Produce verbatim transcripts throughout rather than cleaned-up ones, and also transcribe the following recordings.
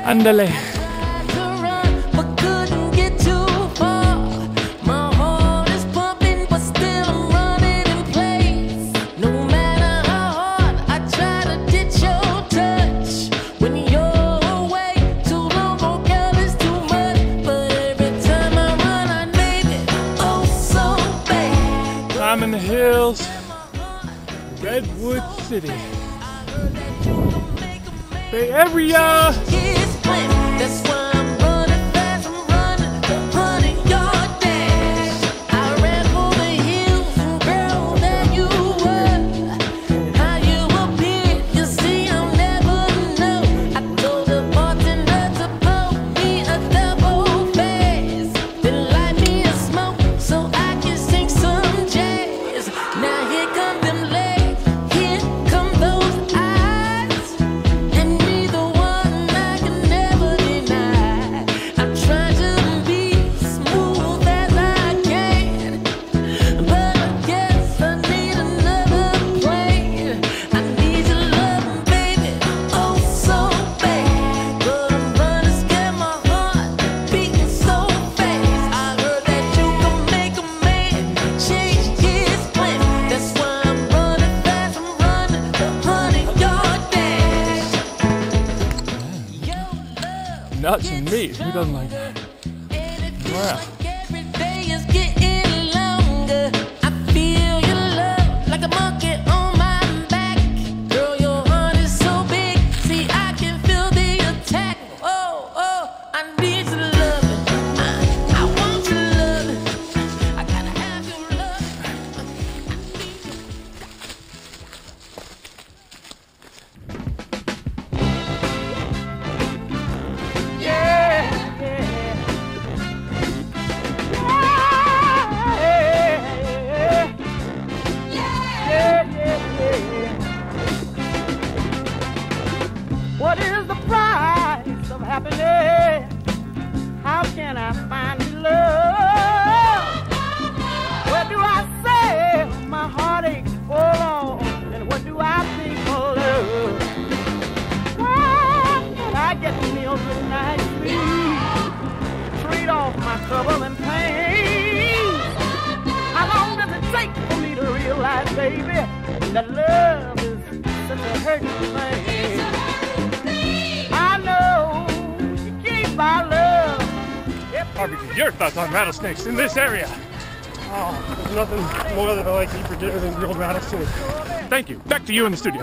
Andale. I'm in the hills, Redwood City, Bay Area. That's why I'm running fast, I'm running the hundred yard dash. I ran for the hills, girl, that you were. How you appeared, you see, I'll never know. I told the bartender to pour me a double fast, then light me a smoke so I can sing some jazz. Now here come them legs, here come those eyes, and neither one I can never deny. I'm trying to be smooth as I can, but I guess I need another plan. I need your love, baby, oh so bad, but I'm running scared, my heart beating so fast. I heard that you can make a man change his plan. That's why I'm running fast, I'm running the hundred yard dash. Your love Nuts and meat. Who doesn't like that? and it feels Wow. like every day is getting longer. I feel your love like a monkey on my back. Girl, your heart is so big. See, I can feel the attack. Oh, oh, I need your love. I, I want your love. I gotta have your love. I need your What is the price of happiness? How can I find your love? Where do I say my heartaches fall on? And what do I think for love? Why can I get me a good night's sleep? Trade off my trouble and pain. How long does it take for me to realize, baby, that love is such a hurting thing? I know you can't buy love. Barbecue, your thoughts on rattlesnakes in this area? Oh, there's nothing more that I like to eat for dinner than grilled rattlesnake. Thank you. Back to you in the studio.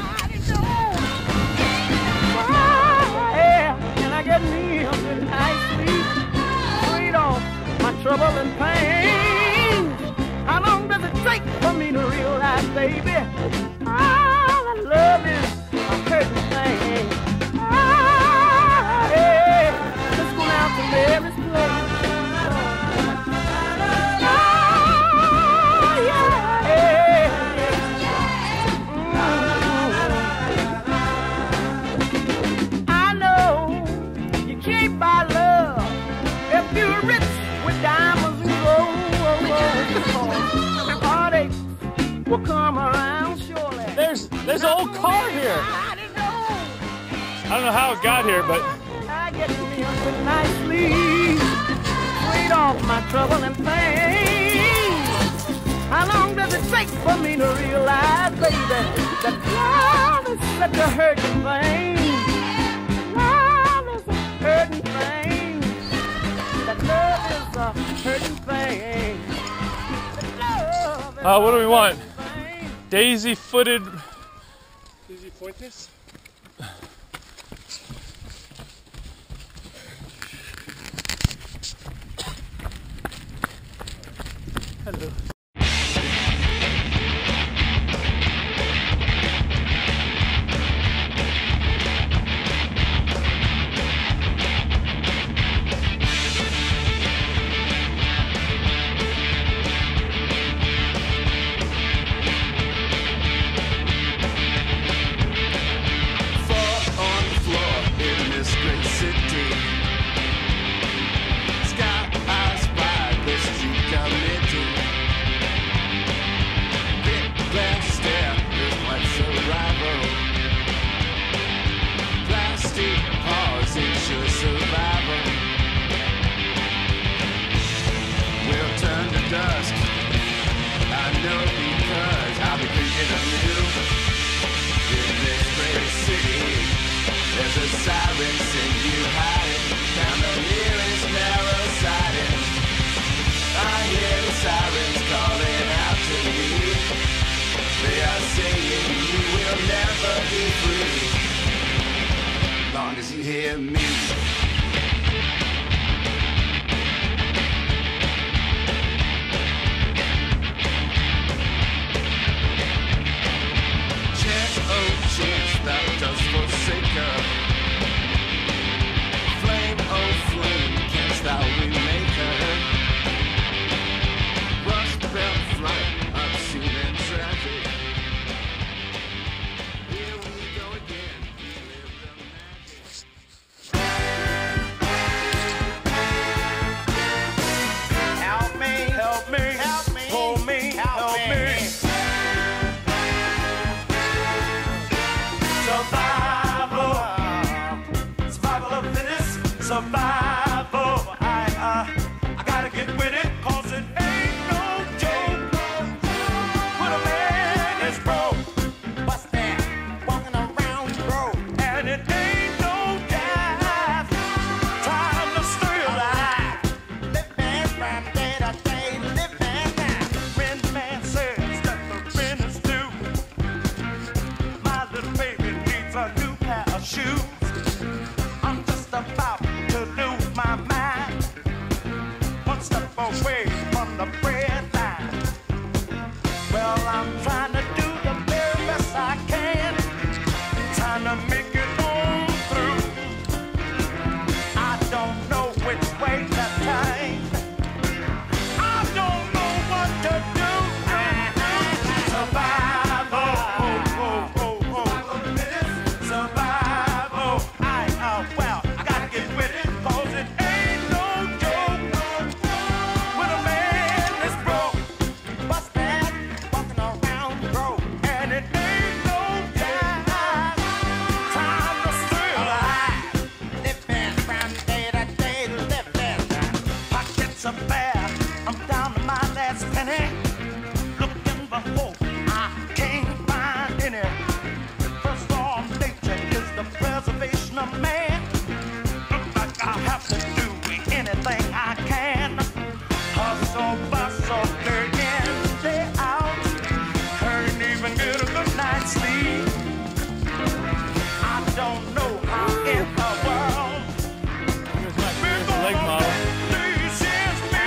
Yeah, can I get me a good night's sleep? Trade off my trouble and pain. How long does it take for me to realize, baby, all that love is a hurting thing? Ah, yeah, let's go down to Mary's place. Ah, yeah, yeah. Mm. I know you can't buy love if you're rich with diamonds and gold. Heartaches will come around surely. There's there's an old car here. I don't know. I don't know how it got here, but I get me a good night's sleep. Trade off my trouble and pain. How long does it take for me to realize, baby, that love is such a hurting thing? Love is a hurting thing. That love is a hurting thing. That love is uh, what do we want? a hurting thing. Daisy-footed. Daisy pointus? Hello. For long as you hear me. Chance, oh chance, that does forsake her. Flame, oh flame, canst thou remake her? Rust belt flight, obscene and tragic. Here we go again, we live the magic. Help me, help me, help me, hold me, help me. Survival, survival of fittest, survival. I, uh, I gotta get with it, cause it ain't no joke. When a man is broke, what's that? Walking around broke, and it ain't no jive. Time to stay alive. Living from day to day, living now. When the man says that the rent is due, my little baby needs a new pair of shoes. I'm just about to lose my mind. One step away from the bread line. Well, I'm trying to do the very best I can. Trying to make it on through. I don't know which way to turn. I don't know what to do. Survival. Oh, oh, oh, oh. Survival. I, uh, well, I gotta get with it, cause it ain't no joke. When a man is broke, what's that? Walking around broke, and it ain't no time. Time to stay alive. Living from day to day, living. Pockets are bare, I'm down to my last penny. Looking for hope, I can't find any. First law of nature is the preservation of man. Look like I have to do anything I can. Hustle, bustle, day in, day out. Can't even get a good night's sleep. I don't know how in the world Here's my beautiful leg model. this is me.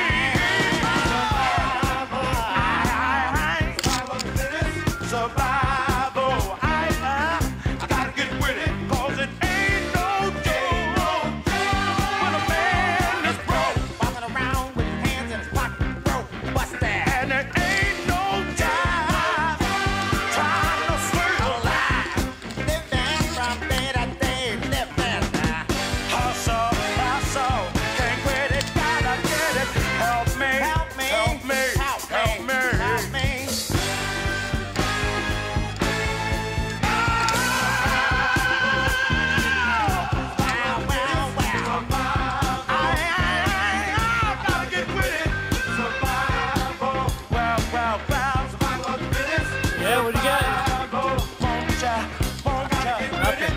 Survival. I, uh, I gotta get with it, cause it ain't no joke. When a man is broke, walking around with his hands in his pocket, broke, what's that? And it ain't no jive. Trying to stay alive. Living from day to day, living. Hustle, hustle, can't quit it, gotta get it. Help me, help me, help me, help me, help me. Yeah, what do you got? Nothing.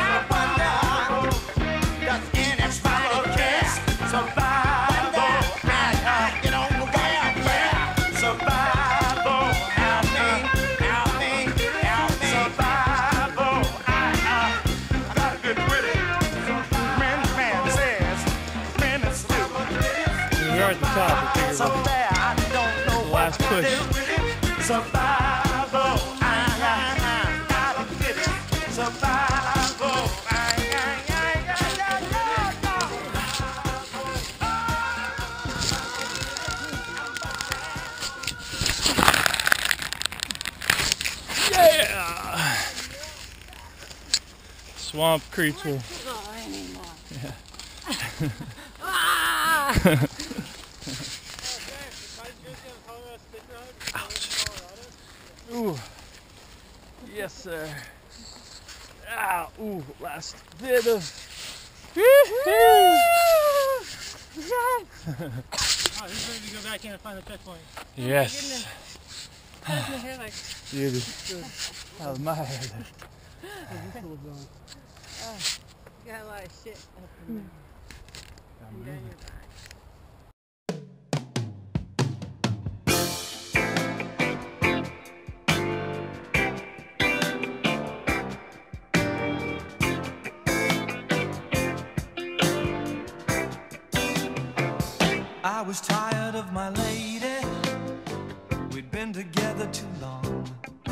You're at the top. I figured So we'll- there, I don't know The last what to push. do with it. Survival, I, I, I gotta get it. Survival, I, I, I, I, Yeah! Swamp creature. Ooh. Yes, sir. Ah, ooh, last bit of. Oh, he's ready to go back in and find the checkpoint. Yes. Touch my hair like, Beauty. That was my head. oh, you got a lot of shit up in there. And down your back. I was tired of my lady. We'd been together too long,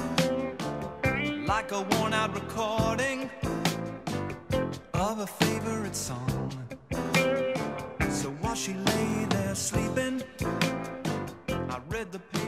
like a worn-out recording of a favorite song. So while she lay there sleeping, I read the